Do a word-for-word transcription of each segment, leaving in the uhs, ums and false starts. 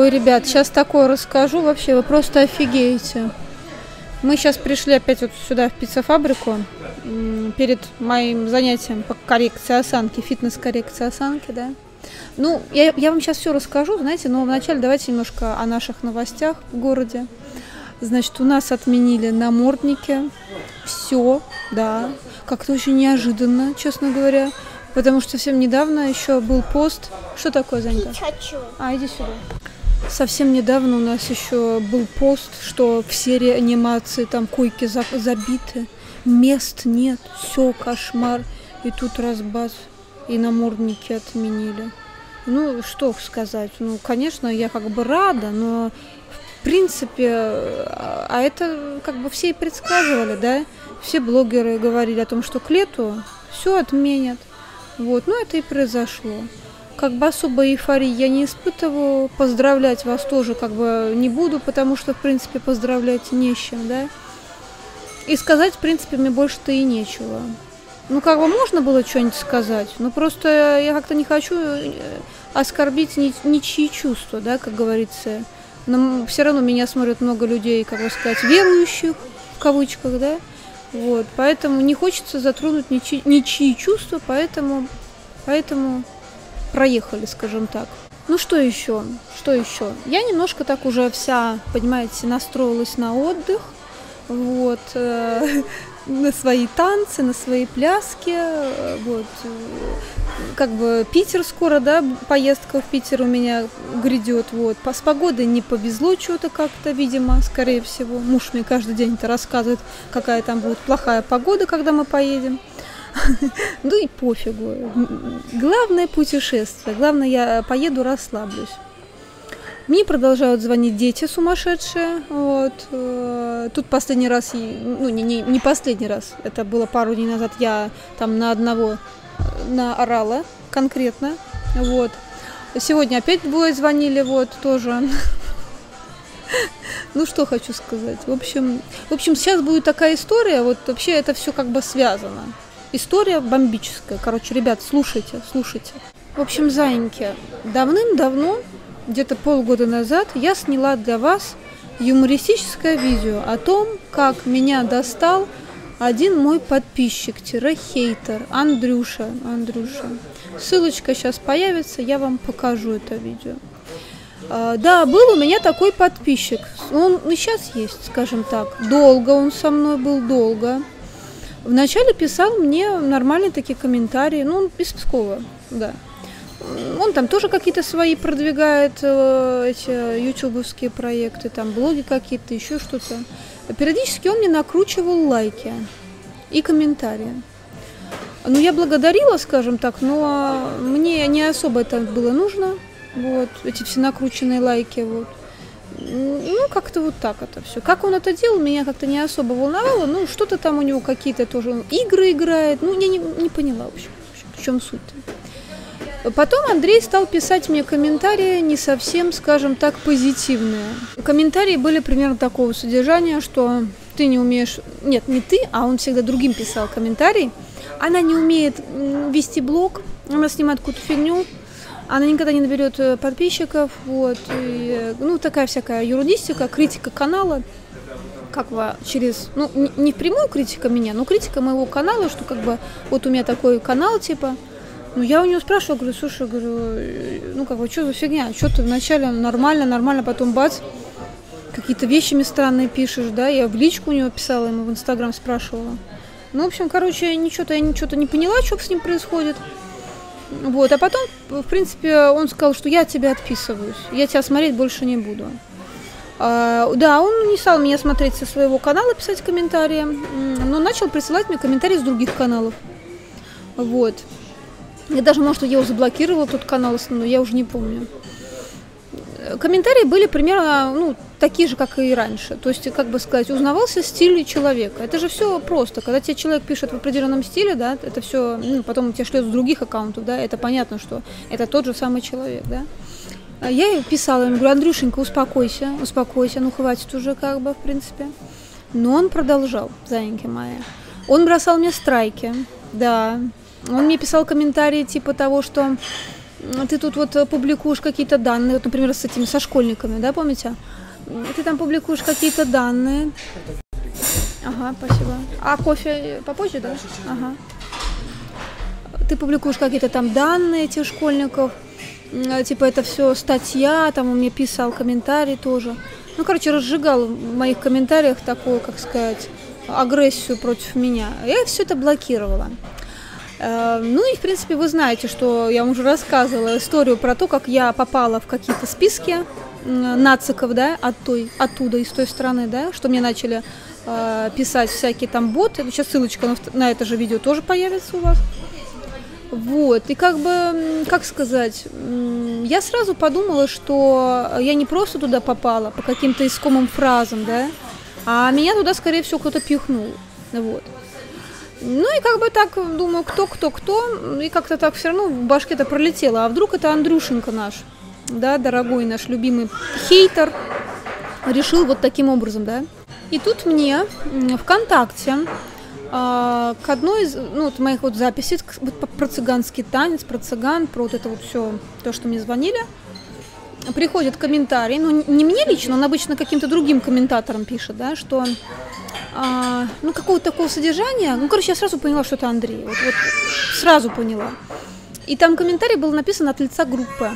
Ой, ребят, сейчас такое расскажу, вообще вы просто офигеете. Мы сейчас пришли опять вот сюда, в пиццефабрику, перед моим занятием по коррекции осанки, фитнес-коррекции осанки, да. Ну, я, я вам сейчас все расскажу, знаете, но вначале давайте немножко о наших новостях в городе. Значит, у нас отменили намордники, все, да, как-то очень неожиданно, честно говоря, потому что совсем недавно еще был пост. Что такое, Занька? Хочу. А, иди сюда. Совсем недавно у нас еще был пост, что все реанимации, там койки за, забиты, мест нет, все, кошмар. И тут разбаз, и намордники отменили. Ну, что сказать, ну, конечно, я как бы рада, но в принципе, а это как бы все и предсказывали, да, все блогеры говорили о том, что к лету все отменят, вот, ну, это и произошло. Как бы особой эйфории я не испытываю, поздравлять вас тоже как бы не буду, потому что, в принципе, поздравлять не с чем, да. И сказать, в принципе, мне больше-то и нечего. Ну, как бы можно было что-нибудь сказать, но просто я как-то не хочу оскорбить ни, ничьи чувства, да, как говорится. Но все равно меня смотрят много людей, как бы сказать, верующих, в кавычках, да. Вот, поэтому не хочется затронуть ничьи, ничьи чувства, поэтому, поэтому... проехали, скажем так. Ну что еще? Что еще? Я немножко так уже вся, понимаете, настроилась на отдых, вот, э, на свои танцы, на свои пляски, вот. Как бы Питер скоро, да, поездка в Питер у меня грядет, вот. С погодой не повезло что-то как-то, видимо, скорее всего. Муж мне каждый день это рассказывает, какая там будет плохая погода, когда мы поедем. Ну и пофигу. Главное путешествие. Главное, я поеду, расслаблюсь. Мне продолжают звонить дети сумасшедшие. Вот. Тут последний раз, ну не, не, не последний раз, это было пару дней назад, я там на одного наорала конкретно. Вот. Сегодня опять двое звонили, вот, тоже. Ну, что хочу сказать. В общем, в общем, сейчас будет такая история, вот вообще это все как бы связано. История бомбическая. Короче, ребят, слушайте, слушайте. В общем, зайеньки, давным-давно, где-то полгода назад, я сняла для вас юмористическое видео о том, как меня достал один мой подписчик-хейтер, Андрюша. Андрюша. Ссылочка сейчас появится, я вам покажу это видео. А, да, был у меня такой подписчик. Он и сейчас есть, скажем так. Долго он со мной был, долго. Вначале писал мне нормальные такие комментарии, ну, он из Пскова, да. Он там тоже какие-то свои продвигает, э, эти ютубовские проекты, там блоги какие-то, еще что-то. Периодически он мне накручивал лайки и комментарии. Ну, я благодарила, скажем так, но мне не особо это было нужно, вот, эти все накрученные лайки, вот. Ну, как-то вот так это все. Как он это делал, меня как-то не особо волновало. Ну, что-то там у него какие-то тоже игры играет. Ну, я не, не поняла, в общем, в, общем, в чем суть-то. Потом Андрей стал писать мне комментарии не совсем, скажем так, позитивные. Комментарии были примерно такого содержания, что ты не умеешь... Нет, не ты, а он всегда другим писал комментарий. Она не умеет вести блог, она снимает какую-то фигню. Она никогда не наберет подписчиков, вот, и, ну, такая всякая юридистика, критика канала, как бы через, ну, не впрямую критика меня, но критика моего канала, что как бы, вот у меня такой канал, типа, ну, я у нее спрашивала, говорю, слушай, говорю, ну, как бы, что за фигня, что ты вначале нормально, нормально, потом бац, какие-то вещи мне странные пишешь, да, я в личку у нее писала, ему в Инстаграм спрашивала, ну, в общем, короче, ничего-то, я ничего-то не поняла, что с ним происходит. Вот, а потом, в принципе, он сказал, что я от тебя отписываюсь, я тебя смотреть больше не буду. А, да, он не стал меня смотреть со своего канала, писать комментарии, но начал присылать мне комментарии с других каналов. Вот. Я даже, может, я его заблокировала, тот канал основной, я уже не помню. Комментарии были примерно, ну, такие же, как и раньше. То есть, как бы сказать, узнавался стиль человека. Это же все просто. Когда тебе человек пишет в определенном стиле, да, это все, ну, потом тебе шлет с других аккаунтов, да, это понятно, что это тот же самый человек, да. Я писала ему, говорю, Андрюшенька, успокойся, успокойся, ну, хватит уже, как бы, в принципе. Но он продолжал, зайеньки мои. Он бросал мне страйки, да. Он мне писал комментарии типа того, что... ты тут вот публикуешь какие-то данные, вот, например, с этими, со школьниками, да, помните? Ты там публикуешь какие-то данные. Ага, спасибо. А кофе попозже, да? Ага. Ты публикуешь какие-то там данные этих школьников, типа это все статья, там он мне писал комментарий тоже. Ну, короче, разжигал в моих комментариях такую, как сказать, агрессию против меня. Я все это блокировала. Ну и, в принципе, вы знаете, что я вам уже рассказывала историю про то, как я попала в какие-то списки нациков, да, от той, оттуда, из той страны, да, что мне начали э, писать всякие там боты. Сейчас ссылочка на, на это же видео тоже появится у вас. Вот, и как бы, как сказать, я сразу подумала, что я не просто туда попала по каким-то искомым фразам, да, а меня туда, скорее всего, кто-то пихнул, вот. Ну и как бы так, думаю, кто, кто, кто, и как-то так все равно в башке это пролетело. А вдруг это Андрюшенька наш, да, дорогой наш любимый хейтер, решил вот таким образом, да. И тут мне ВКонтакте а, к одной из ну, вот моих вот записей про цыганский танец, про цыган, про вот это вот все, то, что мне звонили, приходит комментарий, ну не мне лично, он обычно каким-то другим комментаторам пишет, да, что а, ну какого-то такого содержания, ну короче, я сразу поняла, что это Андрей, вот, вот сразу поняла. И там комментарий был написан от лица группы.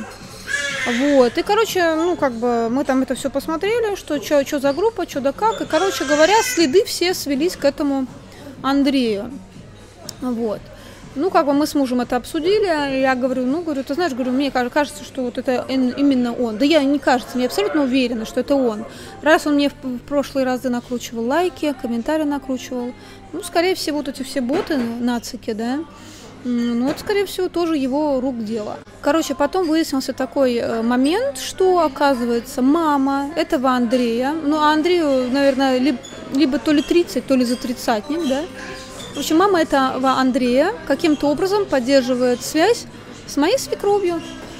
Вот, и, короче, ну, как бы, мы там это все посмотрели, что, что за группа, что да как, и, короче говоря, следы все свелись к этому Андрею, вот. Ну, как бы мы с мужем это обсудили, я говорю, ну, говорю, ты знаешь, говорю, мне кажется, что вот это именно он. Да я не кажется, мне абсолютно уверена, что это он. Раз он мне в прошлые разы накручивал лайки, комментарии накручивал, ну, скорее всего, вот эти все боты, нацики, да, ну, вот, скорее всего, тоже его рук дело. Короче, потом выяснился такой момент, что, оказывается, мама этого Андрея, ну, а Андрею, наверное, либо, либо то ли тридцать, то ли за тридцатник, да. В общем, мама этого Андрея каким-то образом поддерживает связь с моей свекровью.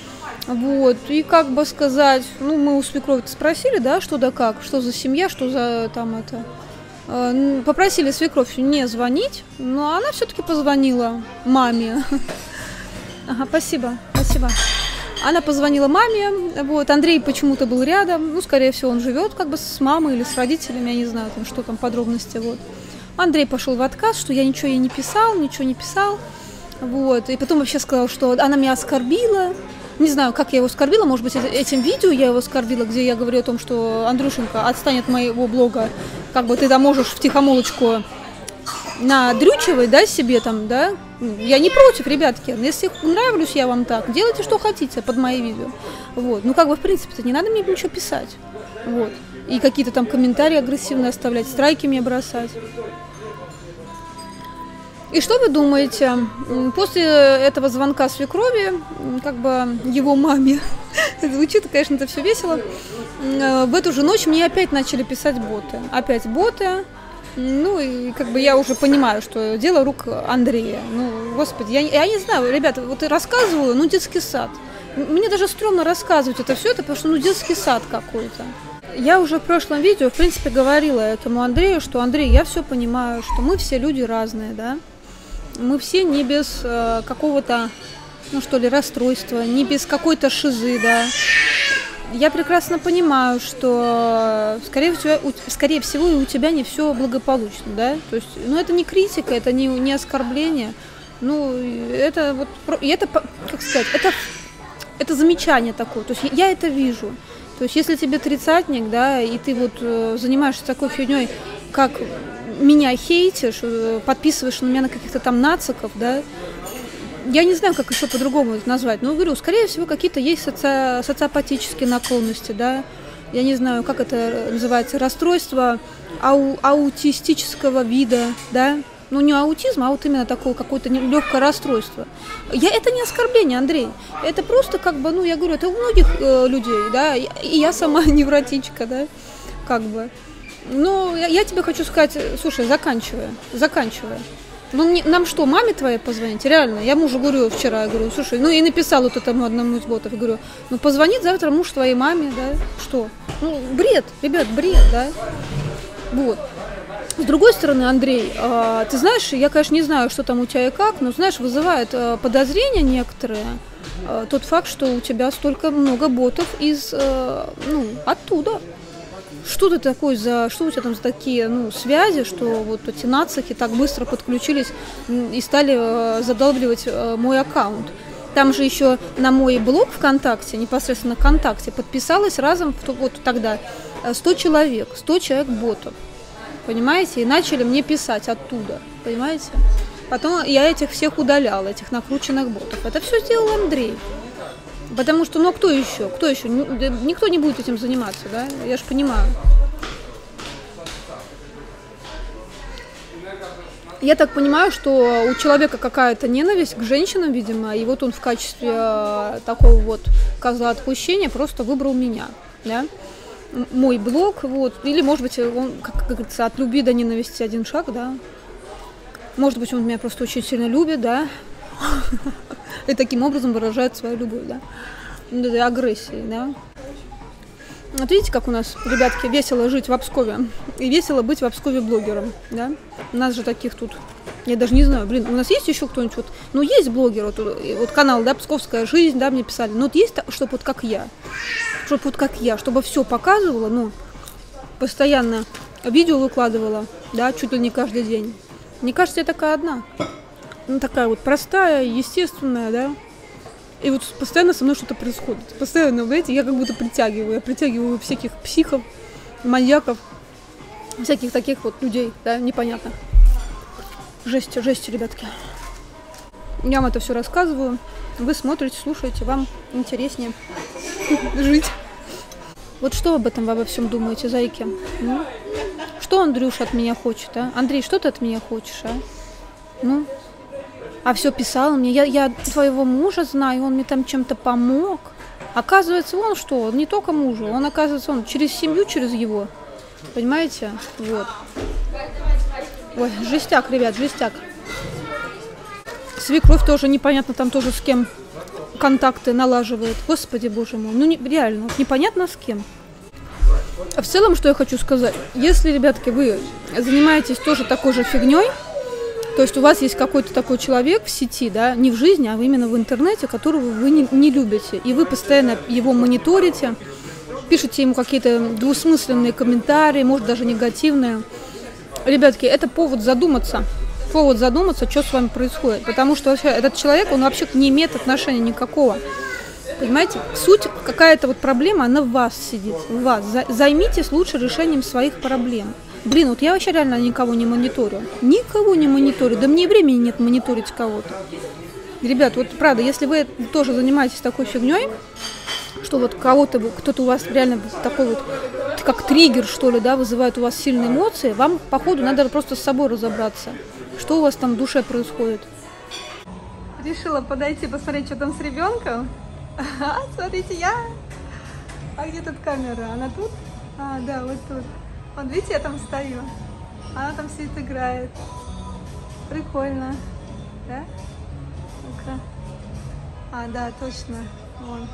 Вот, и как бы сказать, ну, мы у свекрови спросили, да, что да как, что за семья, что за там это... Попросили свекровь не звонить, но она все-таки позвонила маме. Ага, спасибо, спасибо. Она позвонила маме, вот, Андрей почему-то был рядом, ну, скорее всего, он живет как бы с мамой или с родителями, я не знаю, там, что там, подробности, вот. Андрей пошел в отказ, что я ничего ей не писал, ничего не писал, вот, и потом вообще сказал, что она меня оскорбила. Не знаю, как я его оскорбила, может быть, этим видео я его оскорбила, где я говорю о том, что Андрюшенька, отстань от моего блога, как бы ты там можешь втихомолочку надрючивать, да, себе там, да. Я не против, ребятки, если нравлюсь я вам так, делайте, что хотите под мои видео. Вот, ну как бы, в принципе-то, не надо мне ничего писать, вот. И какие-то там комментарии агрессивные оставлять, страйки мне бросать. И что вы думаете? После этого звонка свекрови, как бы его маме, звучит, конечно, это все весело, в эту же ночь мне опять начали писать боты. Опять боты. Ну, и как бы я уже понимаю, что дело рук Андрея. Ну, господи, я, я не знаю, ребята, вот я рассказываю, ну, детский сад. Мне даже стрёмно рассказывать это все, это потому что, ну, детский сад какой-то. Я уже в прошлом видео, в принципе, говорила этому Андрею, что, Андрей, я все понимаю, что мы все люди разные, да. Мы все не без э, какого-то, ну что ли, расстройства, не без какой-то шизы, да. Я прекрасно понимаю, что, скорее всего, у, скорее всего, и у тебя не все благополучно, да. То есть, ну это не критика, это не, не оскорбление, ну это вот, и это, как сказать, это, это замечание такое. То есть я это вижу. То есть если тебе тридцатник, да, и ты вот э, занимаешься такой фигней, как меня хейтишь, подписываешь на меня на каких-то там нациков, да, я не знаю, как еще по-другому это назвать, но говорю, скорее всего, какие-то есть соци... социопатические наклонности, да, я не знаю, как это называется, расстройство ау... аутистического вида, да, ну не аутизм, а вот именно такое какое-то легкое расстройство. Я... Это не оскорбление, Андрей, это просто как бы, ну я говорю, это у многих э, людей, да, и я сама невротичка, да, как бы. Ну, я, я тебе хочу сказать, слушай, заканчивая, заканчивая. Ну, не, нам что, маме твоей позвонить? Реально, я мужу говорю вчера, я говорю, слушай, ну и написал вот этому одному из ботов, я говорю, ну позвонит завтра муж твоей маме, да, что? Ну, бред, ребят, бред, да, вот. С другой стороны, Андрей, э, ты знаешь, я, конечно, не знаю, что там у тебя и как, но, знаешь, вызывает э, подозрения некоторые, э, тот факт, что у тебя столько много ботов из, э, ну, оттуда. Что ты такой за, что у тебя там за такие, ну, связи, что вот эти нацики так быстро подключились и стали э, задалбливать э, мой аккаунт. Там же еще на мой блог ВКонтакте, непосредственно ВКонтакте, подписалось разом вот тогда сто человек, сто человек ботов, понимаете, и начали мне писать оттуда, понимаете. Потом я этих всех удаляла, этих накрученных ботов. Это все сделал Андрей. Потому что, ну, а кто еще? Кто еще? Никто не будет этим заниматься, да? Я же понимаю. Я так понимаю, что у человека какая-то ненависть к женщинам, видимо, и вот он в качестве такого вот козла отпущения просто выбрал меня, да? Мой блог, вот, или, может быть, он, как говорится, от любви до ненависти один шаг, да? Может быть, он меня просто очень сильно любит, да? И таким образом выражает свою любовь, да? Этой агрессией, да? Вот видите, как у нас, ребятки, весело жить в Обскове. И весело быть в Обскове блогером, да? У нас же таких тут, я даже не знаю, блин, у нас есть еще кто-нибудь, вот, ну, есть блогер, вот, вот канал, да, Псковская жизнь, да, мне писали, но вот есть, чтобы вот как я, чтобы вот как я, чтобы все показывала, ну, постоянно видео выкладывала, да, чуть ли не каждый день. Мне кажется, я такая одна, ну, такая вот простая, естественная, да. И вот постоянно со мной что-то происходит. Постоянно, знаете, я как будто притягиваю. Я притягиваю всяких психов, маньяков, всяких таких вот людей, да, непонятно. Жесть, жесть, ребятки. Я вам это все рассказываю. Вы смотрите, слушаете, вам интереснее жить. Вот что об этом вы обо всем думаете, зайки? Ну? Что Андрюша от меня хочет, а? Андрей, что ты от меня хочешь, а? Ну? А все писал мне, я, я твоего мужа знаю, он мне там чем-то помог. Оказывается, он что, он не только мужу, он, оказывается, он через семью, через его. Понимаете? Вот. Ой, жестяк, ребят, жестяк. Свекровь тоже непонятно там тоже с кем контакты налаживает. Господи, боже мой, ну не, реально, непонятно с кем. А в целом, что я хочу сказать, если, ребятки, вы занимаетесь тоже такой же фигней, то есть у вас есть какой-то такой человек в сети, да, не в жизни, а именно в интернете, которого вы не, не любите, и вы постоянно его мониторите, пишете ему какие-то двусмысленные комментарии, может даже негативные. Ребятки, это повод задуматься, повод задуматься, что с вами происходит, потому что вообще этот человек, он вообще не имеет отношения никакого. Понимаете, суть какая-то вот проблема, она в вас сидит, в вас. Займитесь лучше решением своих проблем. Блин, вот я вообще реально никого не мониторю. Никого не мониторю. Да мне времени нет мониторить кого-то. Ребят, вот правда, если вы тоже занимаетесь такой фигней, что вот кого-то, кто-то у вас реально такой вот, как триггер, что ли, да, вызывает у вас сильные эмоции, вам, походу, надо просто с собой разобраться, что у вас там в душе происходит. Решила подойти, посмотреть, что там с ребенком. А, смотрите, я... А где тут камера? Она тут? А, да, вот тут. Вот видите, я там стою. Она там сидит, играет. Прикольно. Да? Ну-ка. А, да, точно. Вон.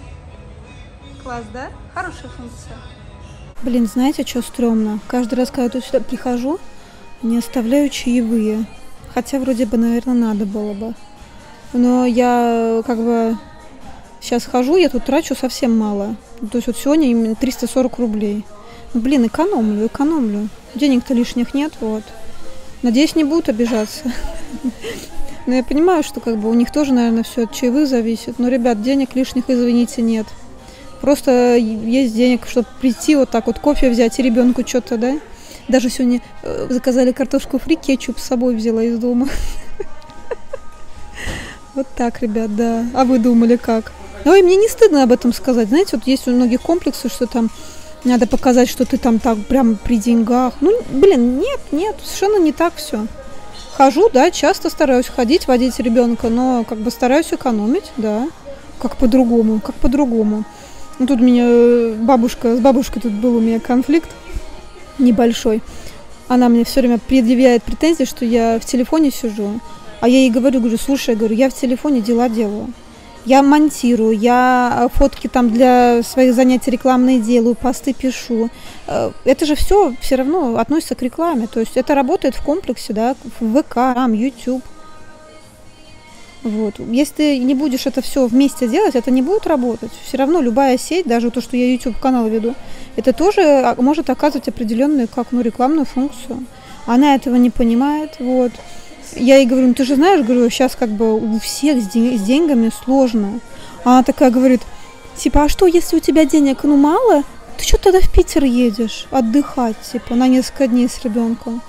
Класс, да? Хорошая функция. Блин, знаете, что стрёмно? Каждый раз, когда я сюда прихожу, не оставляю чаевые. Хотя вроде бы, наверное, надо было бы. Но я как бы... Сейчас хожу, я тут трачу совсем мало. То есть вот сегодня именно триста сорок рублей. Блин, экономлю, экономлю. Денег-то лишних нет, вот. Надеюсь, не будут обижаться. Но я понимаю, что как бы у них тоже, наверное, все от чаевых зависит. Но, ребят, денег лишних, извините, нет. Просто есть денег, чтобы прийти вот так вот кофе взять и ребенку что-то, да? Даже сегодня заказали картошку фри, кетчуп с собой взяла из дома. Вот так, ребят, да. А вы думали как? Ой, мне не стыдно об этом сказать. Знаете, вот есть у многих комплексы, что там надо показать, что ты там так прям при деньгах. Ну, блин, нет, нет, совершенно не так все. Хожу, да, часто стараюсь ходить, водить ребенка, но как бы стараюсь экономить, да. Как по-другому, как по-другому. Ну, тут у меня бабушка, с бабушкой тут был у меня конфликт небольшой. Она мне все время предъявляет претензии, что я в телефоне сижу. А я ей говорю, говорю, слушай, я говорю, я в телефоне дела делаю. Я монтирую, я фотки там для своих занятий рекламные делаю, посты пишу. Это же все все равно относится к рекламе. То есть это работает в комплексе, да, в ВК, там, YouTube. Вот. Если ты не будешь это все вместе делать, это не будет работать. Все равно любая сеть, даже то, что я YouTube-канал веду, это тоже может оказывать определенную как, ну, рекламную функцию. Она этого не понимает. Вот. Я ей говорю, ну ты же знаешь, говорю, сейчас как бы у всех с, день- с деньгами сложно. Она такая говорит, типа, а что, если у тебя денег, ну, мало, ты что тогда в Питер едешь отдыхать, типа, на несколько дней с ребенком?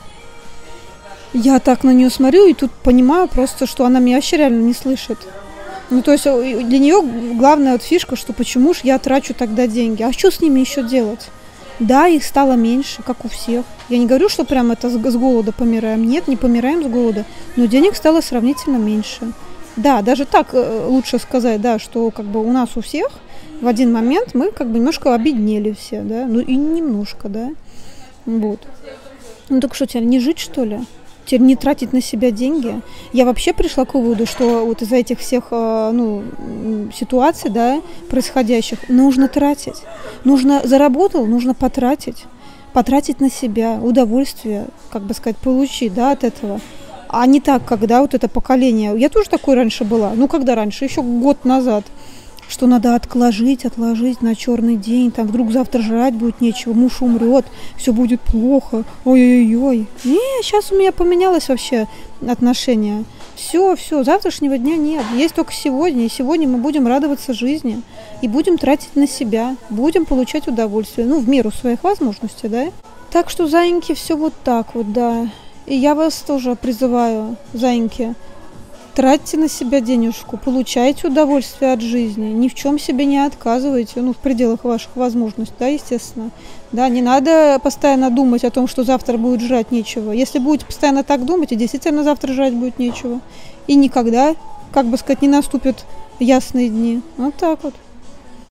Я так на нее смотрю и тут понимаю просто, что она меня вообще реально не слышит. Ну, то есть для нее главная вот фишка, что почему ж я трачу тогда деньги. А что с ними еще делать? Да, их стало меньше, как у всех. Я не говорю, что прям это с голода помираем. Нет, не помираем с голода. Но денег стало сравнительно меньше. Да, даже так лучше сказать, да, что как бы у нас у всех в один момент мы как бы немножко обеднели все, да. Ну и немножко, да. Вот. Ну так что, теперь не жить, что ли? Теперь не тратить на себя деньги. Я вообще пришла к выводу, что вот из-за этих всех ну, ситуаций, да, происходящих, нужно тратить. Нужно заработал, нужно потратить. Потратить на себя, удовольствие, как бы сказать, получить, да, от этого. А не так, когда вот это поколение. Я тоже такой раньше была. Ну, когда раньше? Еще год назад. Что надо отложить, отложить на черный день, там вдруг завтра жрать будет нечего, муж умрет, все будет плохо, ой-ой-ой. Не, сейчас у меня поменялось вообще отношение. Все, все, завтрашнего дня нет, есть только сегодня, и сегодня мы будем радоваться жизни, и будем тратить на себя, будем получать удовольствие, ну, в меру своих возможностей, да. Так что, зайеньки, все вот так вот, да. И я вас тоже призываю, зайеньки, тратьте на себя денежку, получайте удовольствие от жизни, ни в чем себе не отказывайте, ну, в пределах ваших возможностей, да, естественно. Да, не надо постоянно думать о том, что завтра будет жрать нечего. Если будете постоянно так думать, и действительно завтра жрать будет нечего. И никогда, как бы сказать, не наступят ясные дни. Вот так вот.